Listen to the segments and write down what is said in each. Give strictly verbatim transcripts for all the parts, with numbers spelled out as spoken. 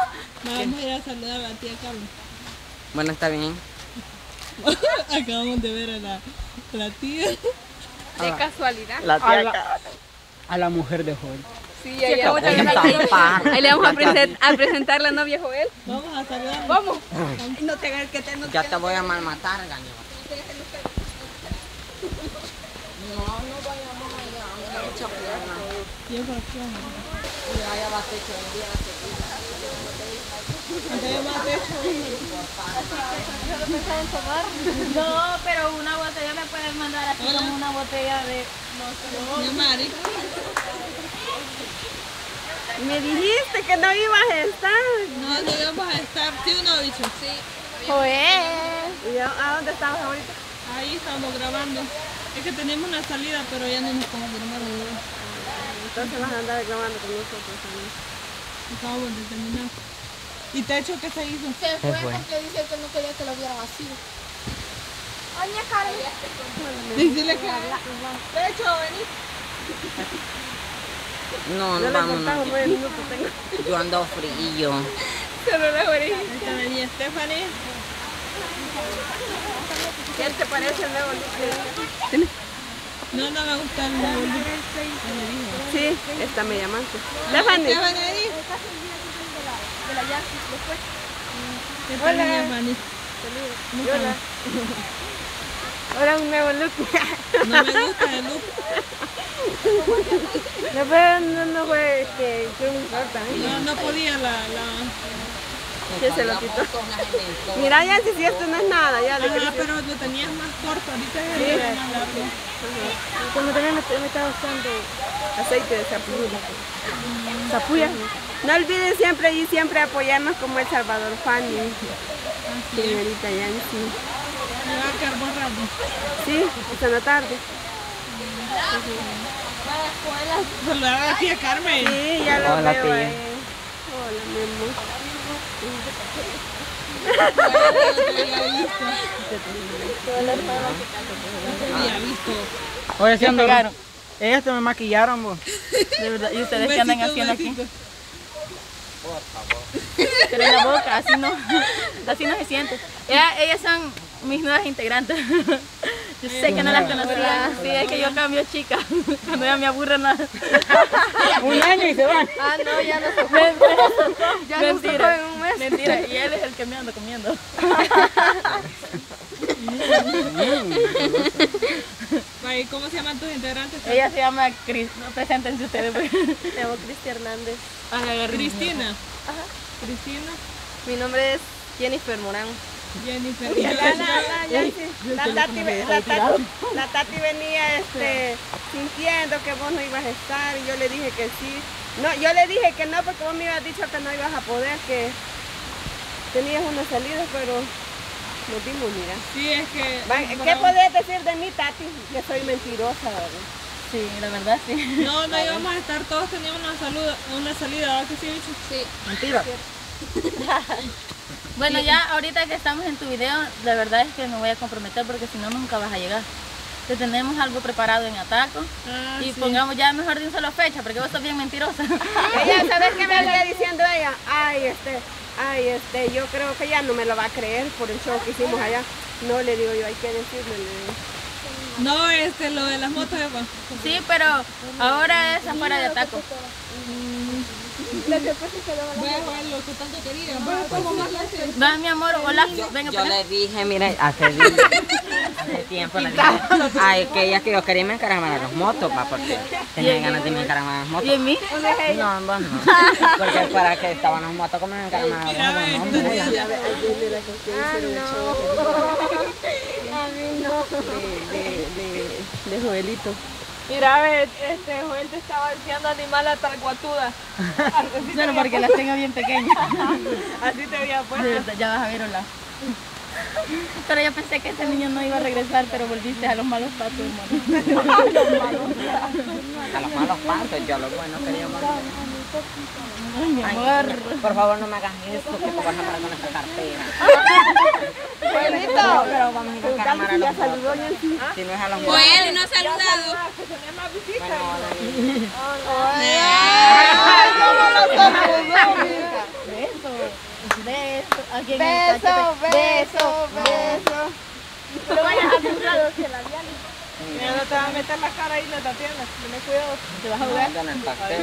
Vamos a ir a saludar a la tía Carmen. Bueno, está bien. Acabamos de ver a la, la tía. De casualidad. La tía A la- Carmen. A la mujer de Joel. Sí, ahí, vamos a Ahí está, ver. pa. Ahí le vamos a, presen- a presentar la novia Joel. Vamos a saludar. Vamos. No te hagas que te no Ya te voy a malmatar, gaño. No, no vayamos allá. Hay mucha pierna. Yo por aquí vamos. Mira, allá va a techo un día. Acá hay más techo. No, pero una botella me pueden mandar así como una botella de... Mi Mari. Me dijiste que no ibas a estar. No, no íbamos a estar. ¿Sí o no, bicho? Sí. Joel. ¿Y a a dónde estabas ahorita? Ahí estábamos grabando. Es que teníamos una salida, pero ya no nos confirmaron. Entonces vas a andar grabando con nosotros también. Acabamos de terminar. ¿Y Techo qué se hizo? Se fue fue? porque dice que no quería que lo vieran así. Oye, Carmen. Decirle que... Techo, vení. No, Yo no le vamos. contaba nueve minutos tengo. Yo ando frío. Solo las orejas. Ahí está venía Stephanie. ¿Qué te parece el nuevo look? No, no me gusta el nuevo look. Sí, esta me llamaste. Stephanie. Stephanie. Stephanie ahí. De la Jackie, después. ¿Qué tal, Hola. Stephanie? Hola. Ahora un nuevo look. No me gusta el look. No fue, no, no fue que fue muy corta, ¿eh? No, no podía la... la... ¿Quién se lo quitó? Mira, ya si esto no es nada, ya le Ajá, pero lo tenías más corto. Ahorita es el más largo. Como también me, me estaba usando aceite de sapuya. ¿Sapuya? No olviden siempre y siempre apoyarnos como El Salvador Fanny. Señorita Yancy. Me va a quedar borrado. Sí, hasta la tarde. Saludar a la tía Carmen. Sí, ya lo Hola, veo tía. ahí. Hola, mi amor. Había visto. Oye, si ¿Qué ando... pegaron? Ellos te me maquillaron, vos. De verdad. ¿Y Un ustedes qué andan besito, haciendo un aquí? besito. Pero en la boca, así no, así no se siente. Ellas, ellas son mis nuevas integrantes. Yo sé que no las conocía. Sí, es que yo cambio chica. Cuando ya me aburren nada. Un año y se van. Ah, no, ya no se fue. Ya Mentira. no se fue en un mes. Mentira. Y él es el que me anda comiendo. Ay, ¿cómo se llaman tus integrantes? Ella se llama Cris. No, preséntense ustedes. Pues. Me llamo Cristi Hernández. Cristina. Cristina. Mi nombre es Jennifer Morán. Jennifer. La, la, la, Yancy, la, Tati, ve- la, Tati, la Tati venía este, sintiendo que vos no ibas a estar y yo le dije que sí. No, yo le dije que no porque vos me habías dicho que no ibas a poder, que tenías una salida, pero nos dimos, mira. Sí, es que... Va, ¿qué podés decir de mí, Tati? Que soy mentirosa, ¿verdad? Sí, la verdad sí. No, no íbamos a estar, todos teníamos una, salud, una salida, ¿verdad que sí, bicho? Sí. Mentira. Bueno, ya ahorita que estamos en tu video, la verdad es que me voy a comprometer porque si no nunca vas a llegar. Te tenemos algo preparado en Ataco Ah, y sí. pongamos ya mejor de un solo fecha porque vos sos bien mentirosa. Ella, ¿sabes qué me había diciendo ella? Ay, este, ay, este, yo creo que ya no me lo va a creer por el show que hicimos allá. No, le digo yo, hay que decirle, le digo. No, este, lo de las motos, Eva. Sí, pero ahora es afuera de Ataco. Voy a jugar lo que tanto quería. Voy a como más la hace. Va, mi amor, hola, venga Yo para acá. le dije, mira, hace, día- hace tiempo le dije, ay, que ella que yo quería me encaramar a las motos, pa, porque tenía ganas de me encaramar a las motos. ¿Y en mí? No, vos no. Porque para que estaban las motos como me encaramar a las motos, no, hombre. Ah, no. A mí no. De, de, de, de Joelito. Mira, ve, este Joel te estaba diciendo animal a talguatuda. Solo porque las tengo bien pequeñas. Así te había De puesto. verdad, ya vas a ver, hola. Pero yo pensé que ese niño no iba a regresar, pero volviste a los malos pasos, hermano. A los malos pasos, yo lo bueno quería morir. Ay, mi Ay, amor. por favor, no me hagas eso, que tú vas a parar con esta cartera. Joelito. Pero vamos a ir a encaramar a los motos. Saludó Yancy. Si no es a los motos. Joel, no ha saludado. Bueno, hola. Ay, cómo lo saludó, mira. Eso. beso, aquí en el Beso, cachete. beso, beso. No vayas a cruzar que la diana. Mira, no te vas a meter la cara ahí en la tienda. Ten cuidado. Te vas a jugar. Andan en el pastel.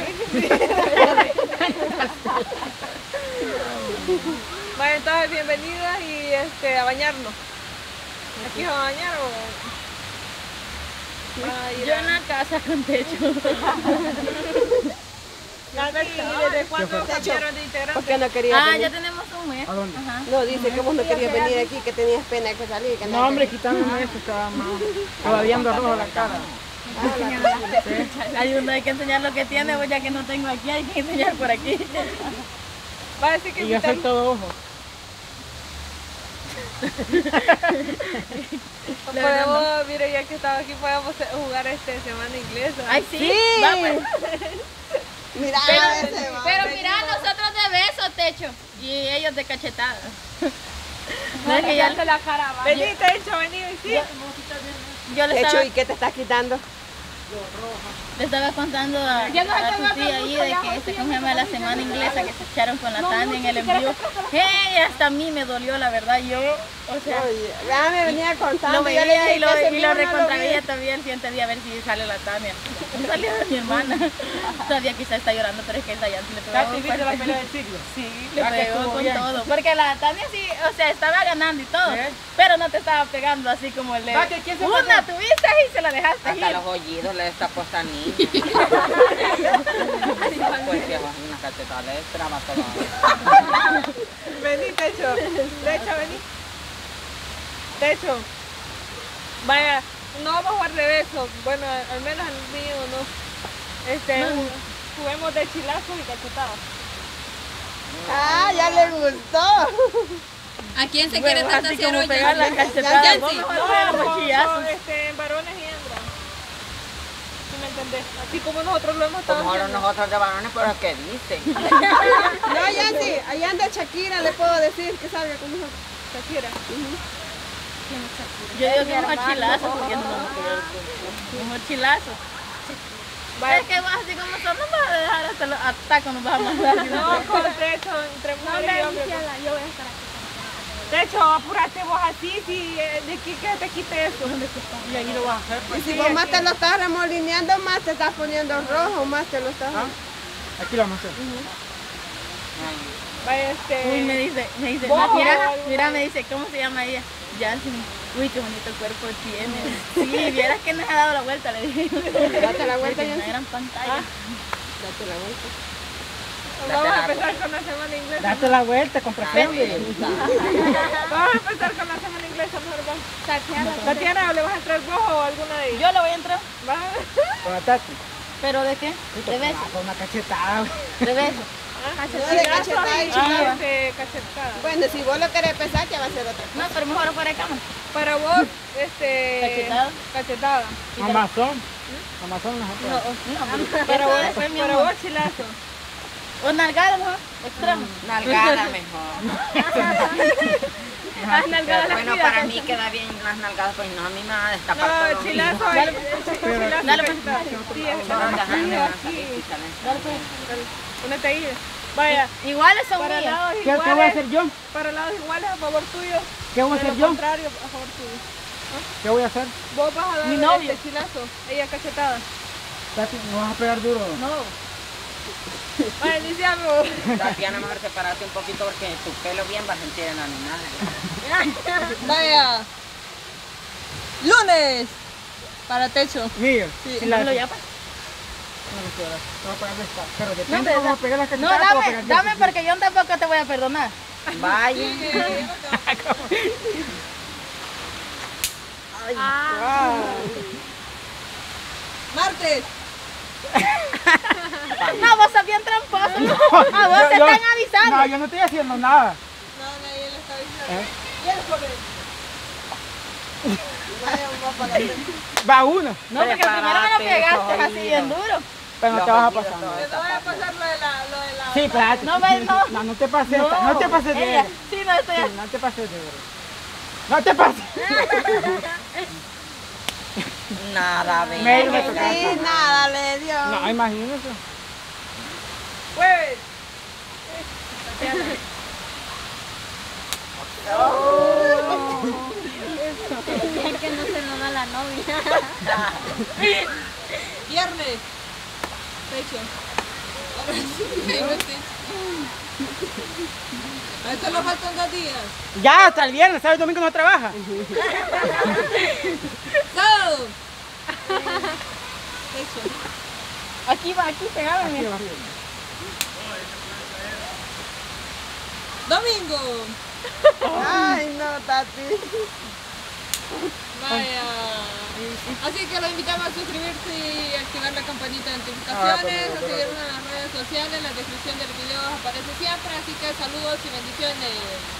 Vaya, entonces, bienvenidas y este, a bañarnos. ¿Aquí se va a bañar o...? Va a ir Yo a- en la casa con techo. Nati, ¿y desde cuándo cambiaron de ¿Por integrante? qué no querías Ah, venir? ya tenemos un mes. ¿A dónde? Ajá. No, dice que vos no querías venir aquí, que tenías pena que salir. Que No, hombre, quítame eso, estaba mal. Todavía ando rojo la cara. Hay uno hay que enseñar lo que tiene, pues ya que no tengo aquí, hay que enseñar por aquí. Va a decir que Y yo soy invitar- todo ojo. podemos, mire, ya que estaba aquí, podemos jugar este semana inglesa. Ay, sí. Sí. Va, pues. Mira, Pero, ese va. pero mira, nosotros de beso, techo. Y ellos de cachetada. No es que ya la cara, va. Vení, Techo, vení, sí. yo le Techo, estaba, ¿y qué te estás quitando? le estaba contando a, a tu tía ahí de que se ¿cómo se llama? La semana inglesa que se echaron con la Tania en el envío. Hey, hasta a mí me dolió, la verdad. Yo, o sea, Oye, ya me venía contando. lo yo le veía dije y lo, que ese y lo mío no recontraveía vi. todavía el siguiente día a ver si sale la Tania. Salió de mi hermana. Todavía quizá está llorando, pero es que ella le pegó ¿Viste la fuerte. pelea del siglo? Sí, le Ah, que pegó estuvo con bien. todo. Porque la Tania sí, o sea, estaba ganando y todo. ¿Eh? Pero no te estaba pegando así como el de Va, que ¿quién se una pasó? tuviste y se la dejaste Hasta ir. los hoyitos le está puesta a niña. Pues que bajo una cachetada le traba todo. Vení, Techo. Techo, vení. Techo. Vaya, no vamos a jugar de beso. Bueno, al menos el mío no. Este, ju- juguemos de chilazos y cachetadas. Ah, ya le gustó. ¿A quién se Bueno, quiere así tantasear como hoy? pegar la Ya- cachetada. ya- Vos sí. mejor No, juega los con- mochillazos. con, este, en varones y hembras. ¿Sí me entendés? Así como nosotros lo hemos estado Como ahora haciendo. nosotros de varones, pero ¿qué dicen? No, ya sí, allá anda Shakira, le puedo decir que salga con nosotros. Shakira. Yo digo que un mochilazo, porque no vamos a pegar con- un mochilazo. Es que vas así como son, no vas a dejar hasta los atacos, nos vas a mandar. No, con Techo, entre mujeres y hombres. yo voy a estar aquí. Techo, apúrate vos así, si eh, de aquí que te quite eso. Y ahí lo vas a hacer. Y si vos más te lo estás remolineando, más te estás poniendo rojo, más te lo estás... Ah, aquí lo vamos a hacer. Vaya, este. Uy, me dice, me dice, ¿Vos? mira, mira, me dice, ¿cómo se llama ella? Jansen. Uy, qué bonito cuerpo tiene. Sí, vieras que nos ha dado la vuelta, le dije. Date la vuelta, Tiene una Jansen. gran pantalla. Date la vuelta. Vamos a empezar con la semana inglesa. Date la vuelta, compra frente. Vamos a empezar con la semana inglesa, mejor vamos. Tatiana. Tatiana, ¿le vas a entrar vos o alguna de ellas? Yo le voy a entrar. ¿Vas? Con la Tati. ¿Pero de qué? De beso. Con una cachetada. De beso. No, de cachetada y Ah, chilada. este, cachetada. Bueno, si vos lo querés pesar, ya va a ser otra. No, pero mejor fuera de cámara. Para vos, este. Cachetada. Cachetada. Amazon. Amazón nosotros. No, para vos después, mi Para amor. vos, chilazo. O nalgada, mejor. Extremo. Nalgada mejor. Las nalgadas las Bueno, cuida, para Techo. mí queda bien las nalgadas, pues no, a mí me va a destapar todo No, lo chilazo. mismo. el- el chilazo Dale, y pues. cachetada. Sí, es- No, aquí, déjame, déjame, aquí. quítale. Ponete ahí. Vaya. Iguales son Para mías. lados ¿Qué, ¿Qué voy a iguales. hacer yo? Para lados iguales a favor tuyo. ¿Qué voy a De hacer lo yo? contrario, a favor tuyo. ¿Qué voy a hacer? Vos vas a dar Mi novio. este chilazo. Ella cachetada. Tati, ¿me vas a pegar duro? No. Vaya, iniciamos. Tatiana, mejor separarte un poquito porque tu pelo bien va a sentir en la nada. Vaya. Lunes. Para Techo. Mío. Sí, Sin la- Dámelo ya, pues. No me quieras. Te voy a pegar de esta. Pero No, depende te- cómo pegar la no, cachetada. te voy a dame, pegar yo. dame porque yo tampoco te voy a perdonar. Vaya. Martes. No, vos sos bien tramposo. A vos Yo- te yo- están avisando. No, yo no estoy haciendo nada. No, nadie le está avisando. ¿Eh? Miércoles. Vaya, vamos para la... Va uno. No, porque primero me lo Prepárate, pegaste los así bien oídos. duro. Pero no Los te vas a oídos pasar. todo nada. Te voy a pasar lo de la, lo de la. Sí, espérate. No, ves, no. No, no te pases. No, te pases de Ella, ver. sí, no estoy Sí, así. no te pases de ver. No te pases. Nada, ven. Medio me toca. Sí, nada le dio. No, imagínese. Jueves. Es que no se nos da la novia. Viernes. Techo. A esto le faltan dos días. Ya, hasta el viernes, ¿sabes? El domingo no trabaja. Sábado. Techo. Aquí va, aquí pegado. Domingo. Ay, no, Tati. Vaya. Así que los invitamos a suscribirse y activar la campanita de notificaciones, a seguirnos en las redes sociales, la descripción del video aparece siempre, así que saludos y bendiciones.